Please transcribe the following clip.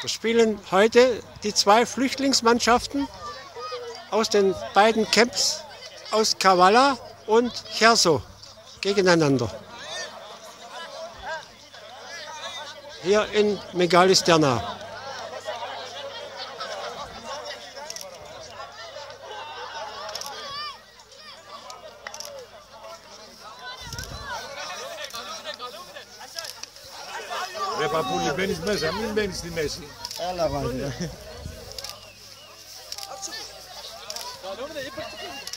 Da spielen heute die zwei Flüchtlingsmannschaften aus den beiden Camps aus Kavala und Cherso gegeneinander. Hier in Megalisterna. Ρε παππούλη, μπαίνεις μέσα, μην μπαίνεις στη μέση. Έλα, βάζε.